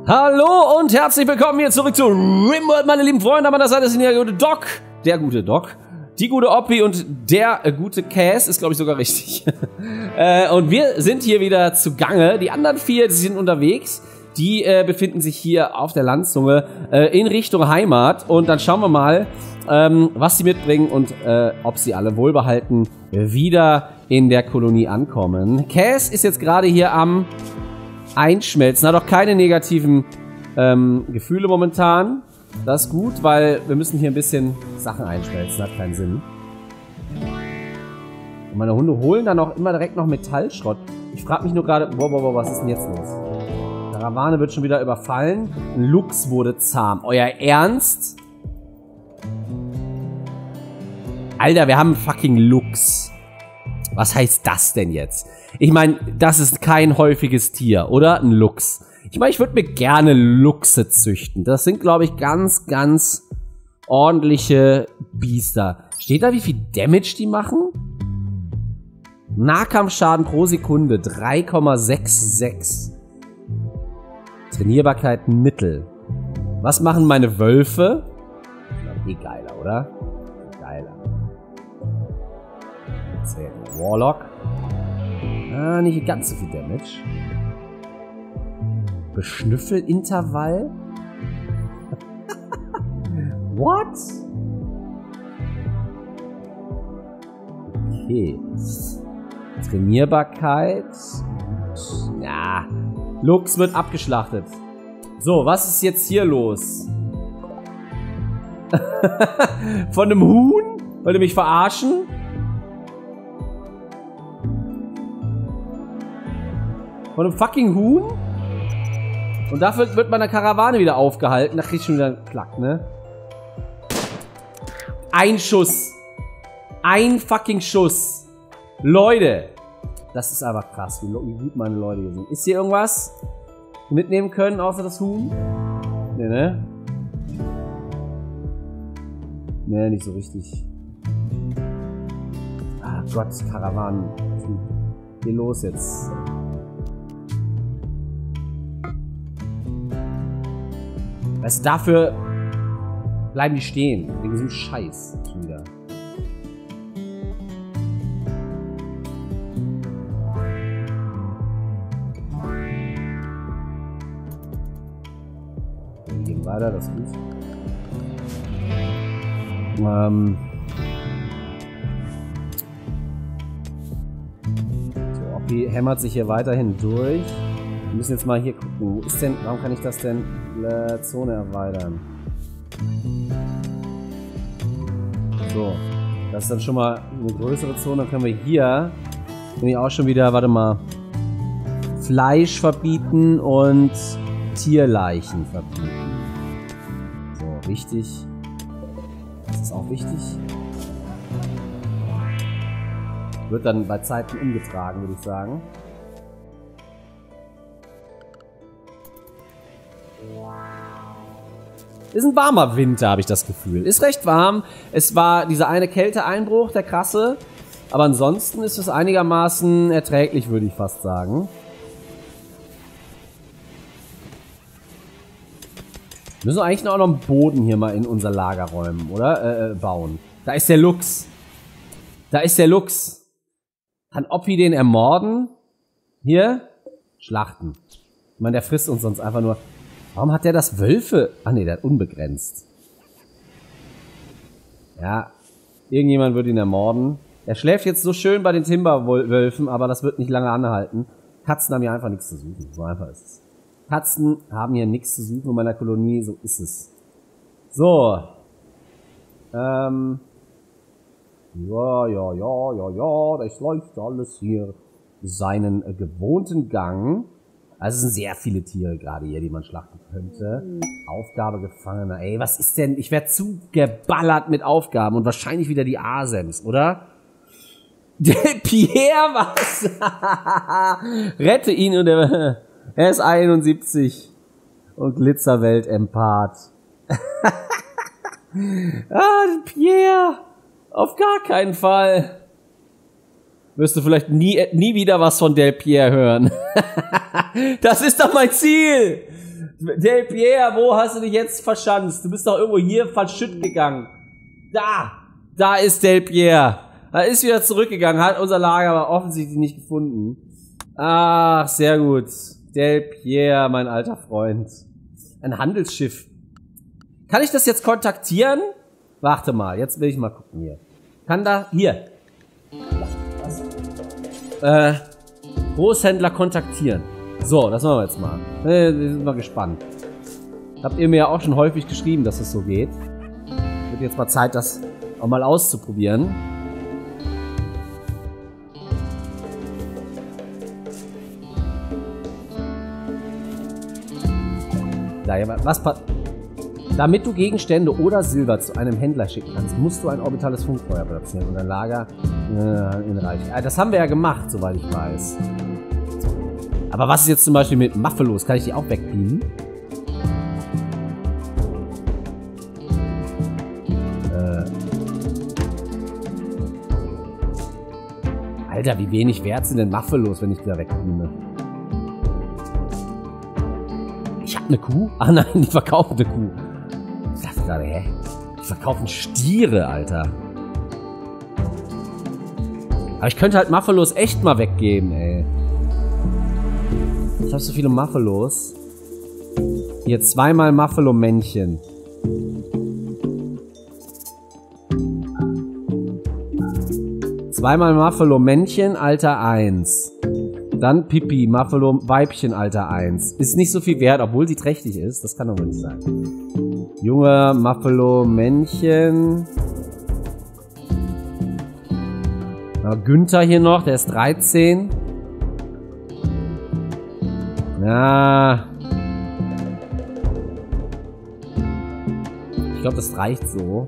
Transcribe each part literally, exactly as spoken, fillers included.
Hallo und herzlich willkommen hier zurück zu Rimworld, meine lieben Freunde. Aber das ist der gute Doc, der gute Doc, die gute Oppi und der äh, gute Cass, ist glaube ich sogar richtig. äh, und wir sind hier wieder zugange. Die anderen vier, die sind unterwegs. Die äh, befinden sich hier auf der Landzunge äh, in Richtung Heimat. Und dann schauen wir mal, ähm, was sie mitbringen und äh, ob sie alle wohlbehalten wieder in der Kolonie ankommen. Cass ist jetzt gerade hier am Einschmelzen. Hat auch keine negativen ähm, Gefühle momentan. Das ist gut, weil wir müssen hier ein bisschen Sachen einschmelzen. Hat keinen Sinn. Und meine Hunde holen dann auch immer direkt noch Metallschrott. Ich frage mich nur gerade, boah, boah, boah, was ist denn jetzt los? Karawane wird schon wieder überfallen. Ein Luchs wurde zahm. Euer Ernst? Alter, wir haben einen fucking Luchs. Was heißt das denn jetzt? Ich meine, das ist kein häufiges Tier, oder? Ein Luchs. Ich meine, ich würde mir gerne Luchse züchten. Das sind, glaube ich, ganz, ganz ordentliche Biester. Steht da, wie viel Damage die machen? Nahkampfschaden pro Sekunde drei Komma sechsundsiebzig. Trainierbarkeit Mittel. Was machen meine Wölfe? Eh geiler, oder? Geiler. Warlock. Ah, nicht ganz so viel Damage. Beschnüffelintervall? What? Okay. Trainierbarkeit. Ja. Luchs wird abgeschlachtet. So, was ist jetzt hier los? Von einem Huhn? Wollt ihr mich verarschen? Von einem fucking Huhn? Und dafür wird meine Karawane wieder aufgehalten. Da krieg ich schon wieder einen Klack, ne? Ein Schuss. Ein fucking Schuss. Leute. Das ist aber krass, wie gut meine Leute hier sind. Ist hier irgendwas mitnehmen können, außer das Huhn? Ne, ne? Ne, nicht so richtig. Ah Gott, Karawanen. Geh los jetzt. Weißt du, dafür bleiben die stehen. Wegen diesem Scheiß. Schon wieder. Wir gehen weiter, das ist gut. Ähm. So, Oppi hämmert sich hier weiterhin durch. Wir müssen jetzt mal hier gucken. Wo ist denn, warum kann ich das denn äh, Zone erweitern? So, das ist dann schon mal eine größere Zone. Dann können wir hier nämlich auch schon wieder, warte mal, Fleisch verbieten und Tierleichen verbieten. So, wichtig. Das ist auch wichtig. Wird dann bei Zeiten umgetragen, würde ich sagen. Ist ein warmer Winter, habe ich das Gefühl. Ist recht warm. Es war dieser eine Kälteeinbruch, der krasse. Aber ansonsten ist es einigermaßen erträglich, würde ich fast sagen. Wir müssen eigentlich noch einen Boden hier mal in unser Lager räumen, oder? Äh, bauen. Da ist der Luchs. Da ist der Luchs. Kann Oppi den ermorden? Hier? Schlachten. Ich meine, der frisst uns sonst einfach nur... Warum hat der das Wölfe? Ach nee, der hat unbegrenzt. Ja, irgendjemand wird ihn ermorden. Er schläft jetzt so schön bei den Timberwölfen, aber das wird nicht lange anhalten. Katzen haben hier einfach nichts zu suchen. So einfach ist es. Katzen haben hier nichts zu suchen in meiner Kolonie, so ist es. So. Ähm. Ja, ja, ja, ja, ja, das läuft alles hier seinen äh, gewohnten Gang. Also es sind sehr viele Tiere gerade hier, die man schlachten könnte. Mhm. Aufgabe Gefangener. Ey, was ist denn? Ich werde zugeballert mit Aufgaben und wahrscheinlich wieder die Asems, oder? Der Pierre, was? Rette ihn und er, er ist einundsiebzig und Glitzerwelt-Empath. Ah, Pierre! Auf gar keinen Fall. Wirst du vielleicht nie, nie wieder was von Del Pierre hören. Das ist doch mein Ziel! Del Pierre, wo hast du dich jetzt verschanzt? Du bist doch irgendwo hier verschütt gegangen. Da! Da ist Del Pierre. Er ist wieder zurückgegangen, hat unser Lager aber offensichtlich nicht gefunden. Ach, sehr gut. Del Pierre, mein alter Freund. Ein Handelsschiff. Kann ich das jetzt kontaktieren? Warte mal, jetzt will ich mal gucken hier. Kann da... Hier. Was? Äh, Großhändler kontaktieren. So, das machen wir jetzt mal. Äh, wir sind mal gespannt. Habt ihr mir ja auch schon häufig geschrieben, dass es so geht. Wird jetzt mal Zeit, das auch mal auszuprobieren. Was Damit du Gegenstände oder Silber zu einem Händler schicken kannst, musst du ein orbitales Funkfeuer platzieren und ein Lager äh, in Reich. Ah, das haben wir ja gemacht, soweit ich weiß. Aber was ist jetzt zum Beispiel mit Muffalos? Kann ich die auch wegbeamen? Äh. Alter, wie wenig wert sind denn Muffalos, wenn ich die da wegbeame? Ich hab eine Kuh? Ah nein, die verkaufen eine Kuh. Ich dachte gerade, hä? Die verkaufen Stiere, Alter. Aber ich könnte halt Muffalos echt mal weggeben, ey. Ich hab so viele Muffalos. Hier, zweimal Muffalo-Männchen. Zweimal Muffalo-Männchen, Alter eins. Dann Pipi, Muffalo Weibchen, Alter eins. Ist nicht so viel wert, obwohl sie trächtig ist. Das kann doch wohl nicht sein. Junge Muffalo Männchen. Na, Günther hier noch, der ist dreizehn. Ja. Ich glaube, das reicht so.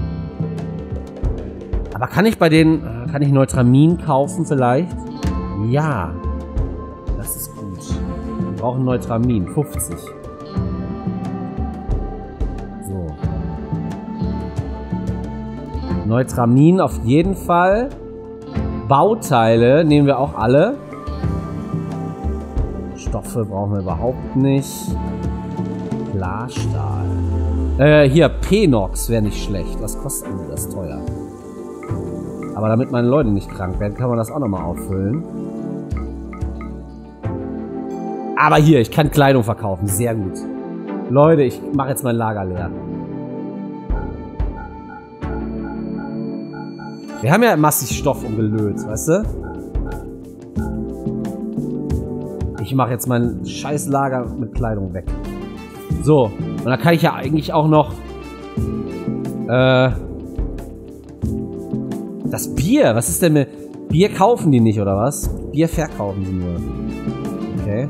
Aber kann ich bei denen, kann ich Neutramin kaufen vielleicht? Ja. Das ist gut. Wir brauchen Neutramin. fünfzig. So. Neutramin auf jeden Fall. Bauteile nehmen wir auch alle. Stoffe brauchen wir überhaupt nicht. Klarstahl. Äh, hier, Penox wäre nicht schlecht. Was kostet denn das teuer? Aber damit meine Leute nicht krank werden, kann man das auch nochmal auffüllen. Aber hier, ich kann Kleidung verkaufen. Sehr gut. Leute, ich mache jetzt mein Lager leer. Wir haben ja massig Stoff umgelöst, weißt du? Ich mache jetzt mein scheiß Lager mit Kleidung weg. So, und da kann ich ja eigentlich auch noch äh, das Bier. Was ist denn mit Bier kaufen die nicht, oder was? Bier verkaufen sie nur. Okay.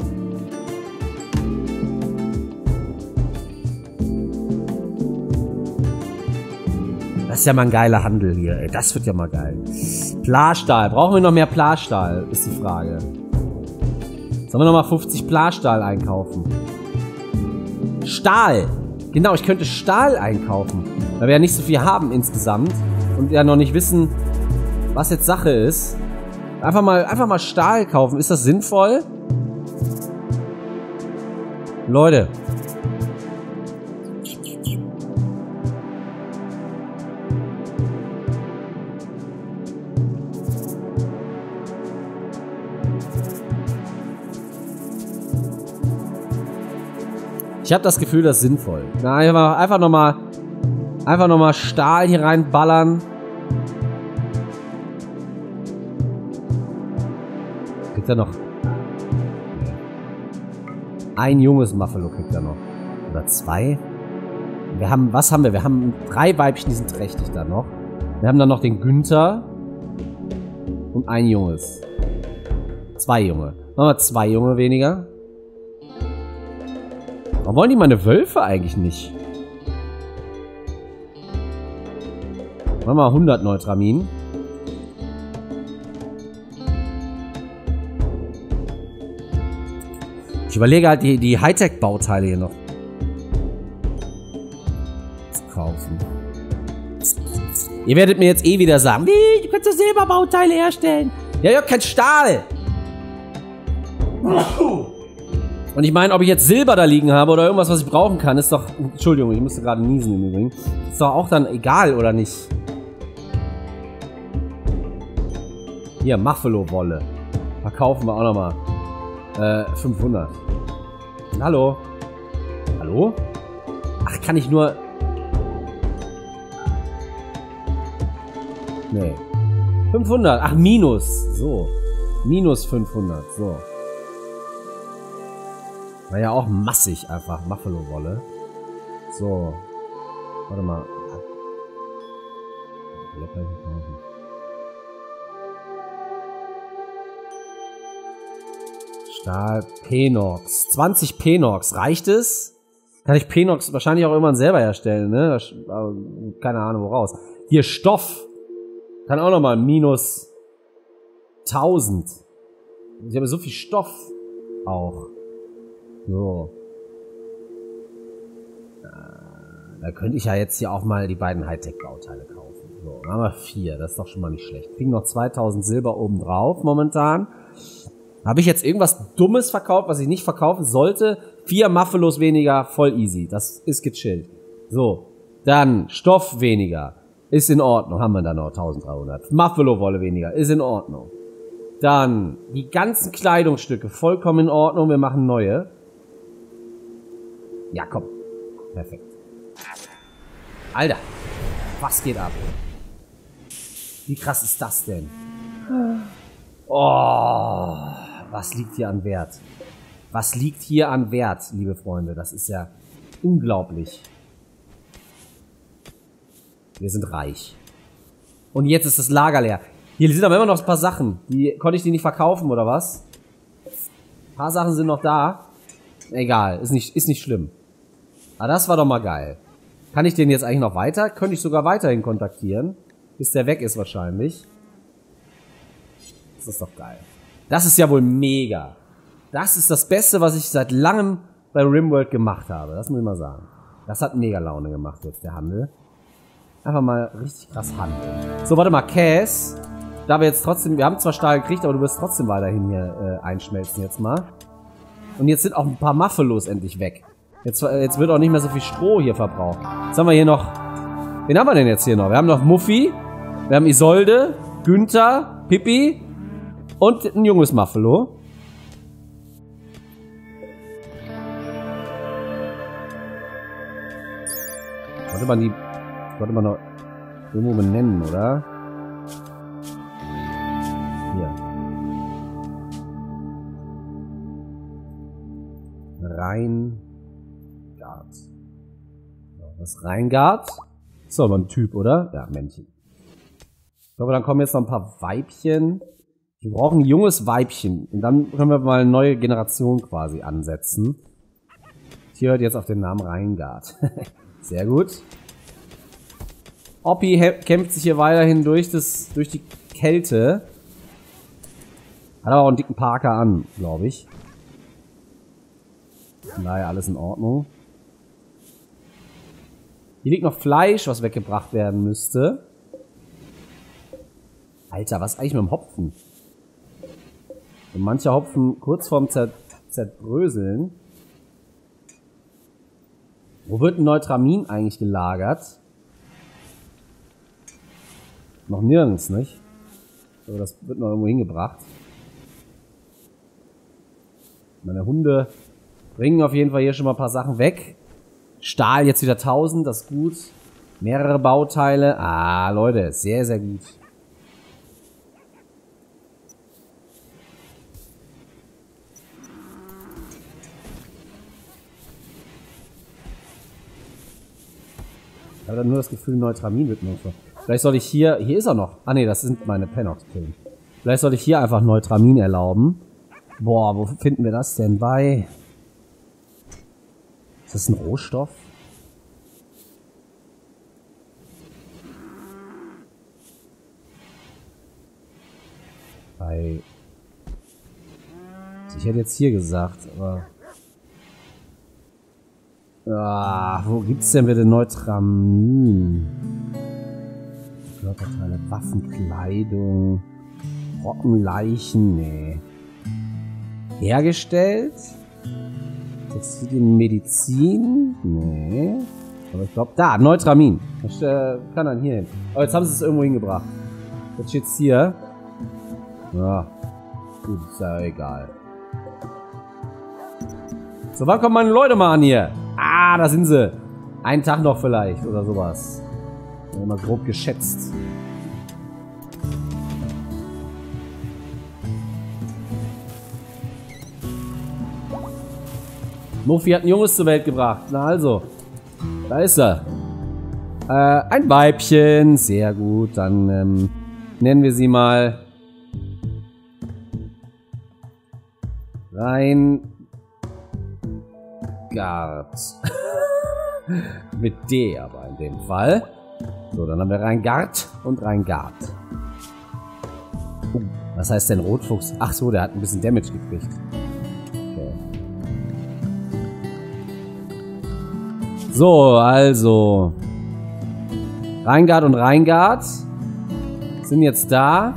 Das ist ja mal ein geiler Handel hier, ey. Das wird ja mal geil. Plasstahl. Brauchen wir noch mehr Plasstahl? Ist die Frage. Sollen wir nochmal fünfzig Plasstahl einkaufen? Stahl. Genau, ich könnte Stahl einkaufen. Weil wir ja nicht so viel haben insgesamt. Und ja noch nicht wissen, was jetzt Sache ist. Einfach mal, einfach mal Stahl kaufen. Ist das sinnvoll? Leute. Ich habe das Gefühl, das ist sinnvoll. Na, einfach, einfach nochmal einfach noch mal Stahl hier reinballern. Kriegt er noch ein junges Muffalo kriegt er noch. Oder zwei. Wir haben, was haben wir? Wir haben drei Weibchen, die sind trächtig da noch. Wir haben dann noch den Günther. Und ein junges. Zwei Junge. Machen wir zwei Junge weniger. Warum wollen die meine Wölfe eigentlich nicht? Machen wir mal hundert Neutramin. Ich überlege halt, die, die Hightech-Bauteile hier noch zu kaufen. Ihr werdet mir jetzt eh wieder sagen, wie, du kannst doch Silberbauteile herstellen. Ja, ihr habt kein Stahl. Und ich meine, ob ich jetzt Silber da liegen habe oder irgendwas, was ich brauchen kann, ist doch... Entschuldigung, ich musste gerade niesen im Übrigen. Ist doch auch dann egal, oder nicht? Hier, Muffalo-Wolle. Verkaufen wir auch nochmal. Äh, fünfhundert. Hallo? Hallo? Ach, kann ich nur... Nee. fünfhundert. Ach, minus. So. Minus fünfhundert. So. War ja auch massig einfach. Muffalo-Wolle. So. Warte mal. Stahl, Penox. zwanzig Penox. Reicht es? Kann ich Penox wahrscheinlich auch irgendwann selber herstellen, ne? Das, keine Ahnung, woraus. Hier, Stoff. Kann auch nochmal minus tausend. Ich habe so viel Stoff auch. So. Da könnte ich ja jetzt hier auch mal die beiden Hightech-Bauteile kaufen. So, dann haben wir vier. Das ist doch schon mal nicht schlecht. Kriegen noch zweitausend Silber oben drauf momentan. Habe ich jetzt irgendwas Dummes verkauft, was ich nicht verkaufen sollte? Vier Muffalos weniger, voll easy. Das ist gechillt. So, dann Stoff weniger. Ist in Ordnung. Haben wir dann noch eintausenddreihundert. Muffalo-Wolle weniger. Ist in Ordnung. Dann die ganzen Kleidungsstücke. Vollkommen in Ordnung. Wir machen neue. Ja, komm. Perfekt. Alter. Was geht ab? Wie krass ist das denn? Oh. Was liegt hier an Wert? Was liegt hier an Wert, liebe Freunde? Das ist ja unglaublich. Wir sind reich. Und jetzt ist das Lager leer. Hier sind aber immer noch ein paar Sachen. Die konnte ich die nicht verkaufen, oder was? Ein paar Sachen sind noch da. Egal, ist nicht, ist nicht schlimm. Aber das war doch mal geil. Kann ich den jetzt eigentlich noch weiter? Könnte ich sogar weiterhin kontaktieren. Bis der weg ist wahrscheinlich. Das ist doch geil. Das ist ja wohl mega. Das ist das Beste, was ich seit langem bei RimWorld gemacht habe. Das muss ich mal sagen. Das hat mega Laune gemacht jetzt, der Handel. Einfach mal richtig krass handeln. So, warte mal, Cass. Da wir jetzt trotzdem, wir haben zwar Stahl gekriegt, aber du wirst trotzdem weiterhin hier äh, einschmelzen jetzt mal. Und jetzt sind auch ein paar Muffalos endlich weg. Jetzt, jetzt wird auch nicht mehr so viel Stroh hier verbraucht. Jetzt haben wir hier noch... Wen haben wir denn jetzt hier noch? Wir haben noch Muffy, wir haben Isolde, Günther, Pippi und ein junges Muffalo. Sollte man die... Sollte man noch irgendwo benennen, oder? Hier. Reingard. Das Reingard. Ist doch mal ein Typ, oder? Ja, Männchen. Ich glaube, dann kommen jetzt noch ein paar Weibchen. Wir brauchen ein junges Weibchen. Und dann können wir mal eine neue Generation quasi ansetzen. Hier hört jetzt auf den Namen Reingard. Sehr gut. Oppi kämpft sich hier weiterhin durch, das, durch die Kälte. Hat aber auch einen dicken Parker an, glaube ich. Von daher alles in Ordnung. Hier liegt noch Fleisch, was weggebracht werden müsste. Alter, was ist eigentlich mit dem Hopfen? Und manche Hopfen kurz vorm Zer Zerbröseln. Wo wird ein Neutramin eigentlich gelagert? Noch nirgends, nicht? Aber das wird noch irgendwo hingebracht. Meine Hunde bringen auf jeden Fall hier schon mal ein paar Sachen weg. Stahl jetzt wieder tausend, das ist gut. Mehrere Bauteile. Ah, Leute, sehr, sehr gut. Ich habe dann nur das Gefühl, Neutramin wird nur so. Vielleicht soll ich hier... Hier ist er noch. Ah ne, das sind meine Penox-Pillen. Vielleicht soll ich hier einfach Neutramin erlauben. Boah, wo finden wir das denn bei? Ist das ein Rohstoff? Bei... Ich hätte jetzt hier gesagt, aber... Ah, wo gibt's denn bitte Neutramin? Körperteile, Waffenkleidung, Trockenleichen, nee. Hergestellt? Textilien, Medizin? Nee. Aber ich glaube, da, Neutramin. Das äh, kann dann hier hin. Aber jetzt haben sie es irgendwo hingebracht. Jetzt steht's hier. Ja. Gut, ist ja egal. So, wann kommen meine Leute mal an hier? Ah, da sind sie. Einen Tag noch vielleicht oder sowas. Mal grob geschätzt. Muffi hat ein Junges zur Welt gebracht. Na also. Da ist er. Äh, ein Weibchen. Sehr gut. Dann ähm, nennen wir sie mal Reingard. Mit D aber in dem Fall. So, dann haben wir Reingard und Reingard. Uh, was heißt denn Rotfuchs? Ach so, der hat ein bisschen Damage gekriegt. Okay. So, also. Reingard und Reingard sind jetzt da.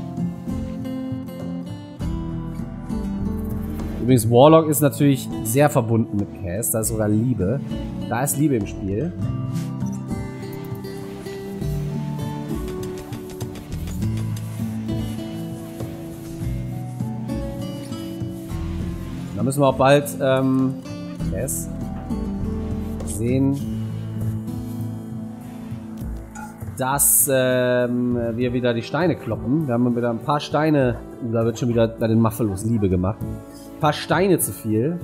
Übrigens, Warlock ist natürlich sehr verbunden mit Cass. Da ist sogar Liebe. Da ist Liebe im Spiel. Da müssen wir auch bald ähm, Cass sehen, dass ähm, wir wieder die Steine kloppen. Wir haben wieder ein paar Steine. Da wird schon wieder bei den Muffalos Liebe gemacht. Ein paar Steine zu viel.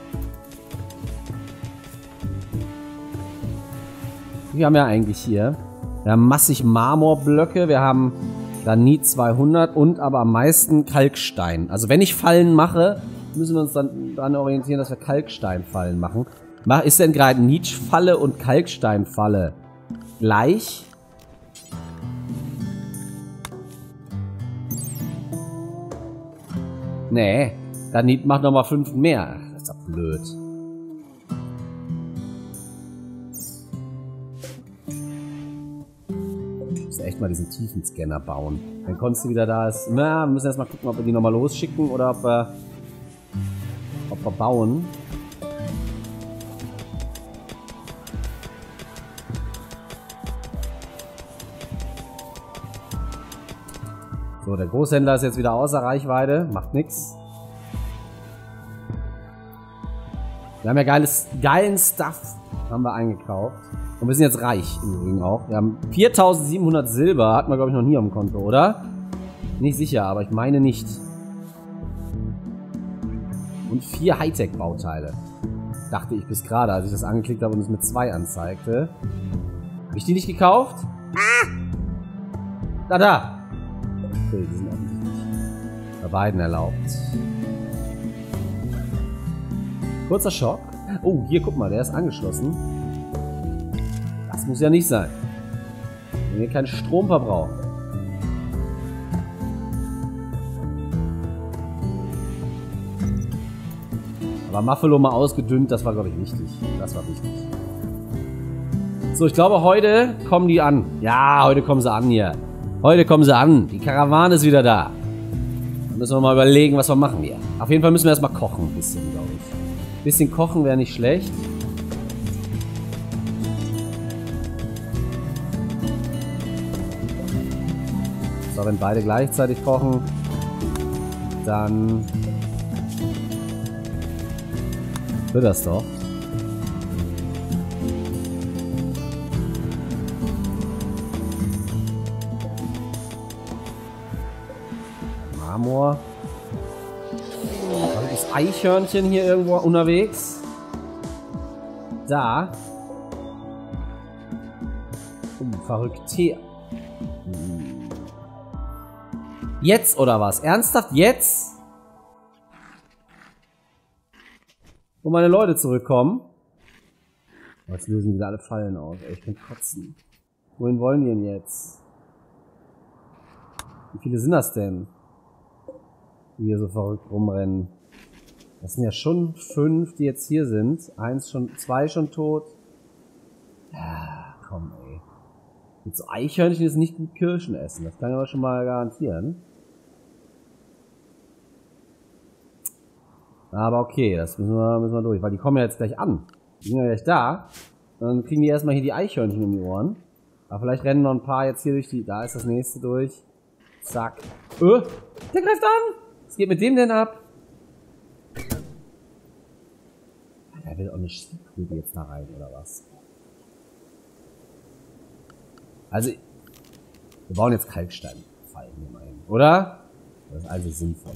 Wir haben ja eigentlich hier. Wir haben massig Marmorblöcke. Wir haben Granit zweihundert und aber am meisten Kalkstein. Also wenn ich Fallen mache, müssen wir uns dann daran orientieren, dass wir Kalksteinfallen machen. Ist denn Granitfalle und Kalksteinfalle gleich? Nee, Granit macht nochmal fünf mehr. Das ist doch blöd. Ich muss echt mal diesen Tiefenscanner bauen. Wenn Konsti wieder da ist. Na, wir müssen erstmal gucken, ob wir die nochmal losschicken oder ob wir, ob wir bauen. So, der Großhändler ist jetzt wieder außer Reichweite. Macht nix. Wir haben ja geiles, geilen Stuff haben wir eingekauft. Und wir sind jetzt reich im Übrigen auch. Wir haben viertausendsiebenhundert Silber. Hatten wir, glaube ich, noch nie auf dem Konto, oder? Nicht sicher, aber ich meine nicht. Und vier Hightech-Bauteile. Dachte ich bis gerade, als ich das angeklickt habe und es mit zwei anzeigte. Habe ich die nicht gekauft? Ah! Da, da! Okay, die sind offensichtlich bei beiden erlaubt. Kurzer Schock. Oh, hier, guck mal, der ist angeschlossen. Das muss ja nicht sein. Wenn wir keinen Strom verbrauchen. Aber Muffalo mal ausgedünnt, das war, glaube ich, wichtig. Das war wichtig. So, ich glaube, heute kommen die an. Ja, heute kommen sie an hier. Heute kommen sie an. Die Karawane ist wieder da. Da müssen wir mal überlegen, was wir machen hier. Auf jeden Fall müssen wir erstmal kochen ein bisschen, glaube ich. Ein bisschen kochen wäre nicht schlecht. So, wenn beide gleichzeitig kochen, dann wird das doch. Marmor. Das Eichhörnchen hier irgendwo unterwegs. Da. Oh, verrückt. Jetzt oder was? Ernsthaft jetzt? Wo meine Leute zurückkommen. Jetzt lösen wieder alle Fallen aus. Ey, ich kann kotzen. Wohin wollen die denn jetzt? Wie viele sind das denn? Die hier so verrückt rumrennen. Das sind ja schon fünf, die jetzt hier sind. Eins schon, zwei schon tot. Ja, komm, ey. Mit so Eichhörnchen ist nicht gut Kirschen essen. Das kann ich aber schon mal garantieren. Aber okay, das müssen wir, müssen wir durch, weil die kommen ja jetzt gleich an. Die sind ja gleich da. Dann kriegen die erstmal hier die Eichhörnchen um die Ohren. Aber vielleicht rennen noch ein paar jetzt hier durch die... Da ist das nächste durch. Zack. Öh, der greift an! Was geht mit dem denn ab? Der will auch eine Stiefkugel jetzt da rein, oder was? Also, wir bauen jetzt Kalksteinfallen hier mal hin, oder? Das ist also sinnvoll.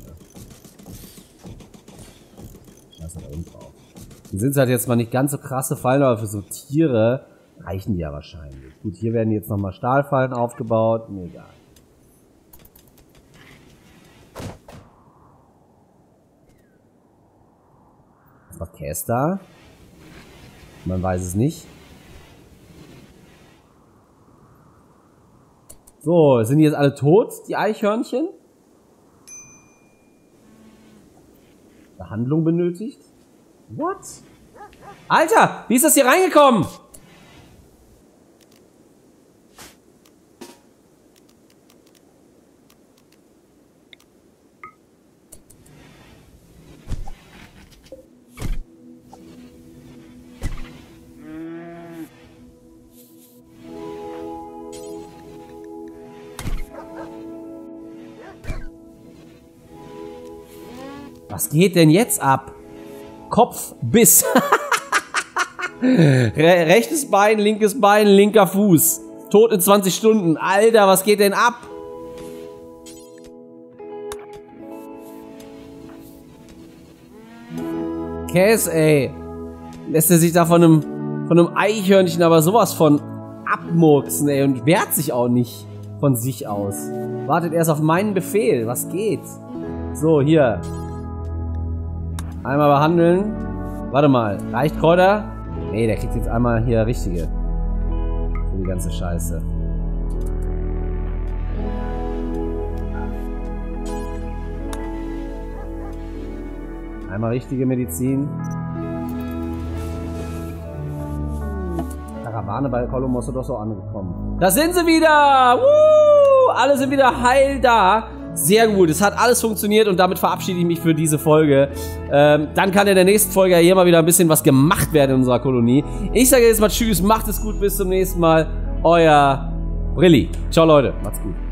Scheiße da unten drauf. Die sind halt jetzt mal nicht ganz so krasse Fallen, aber für so Tiere reichen die ja wahrscheinlich. Gut, hier werden jetzt nochmal Stahlfallen aufgebaut. Mir egal. Was Käse da? Man weiß es nicht. So, sind die jetzt alle tot, die Eichhörnchen? Behandlung benötigt? What? Alter, wie ist das hier reingekommen? Was geht denn jetzt ab? Kopfbiss. Re rechtes Bein, linkes Bein, linker Fuß. Tot in zwanzig Stunden. Alter, was geht denn ab? Käse, ey. Lässt er sich da von einem, von einem Eichhörnchen aber sowas von abmurksen, ey. Und wehrt sich auch nicht von sich aus. Wartet erst auf meinen Befehl. Was geht? So, hier. Einmal behandeln. Warte mal. Reicht Kräuter? Nee, der kriegt jetzt einmal hier richtige. Für die ganze Scheiße. Einmal richtige Medizin. Karawane bei Kolomos ist doch so angekommen. Da sind sie wieder! Woo! Alle sind wieder heil da. Sehr gut, es hat alles funktioniert und damit verabschiede ich mich für diese Folge. Ähm, dann kann in der nächsten Folge hier mal wieder ein bisschen was gemacht werden in unserer Kolonie. Ich sage jetzt mal tschüss, macht es gut, bis zum nächsten Mal. Euer Brilli. Ciao Leute, macht's gut.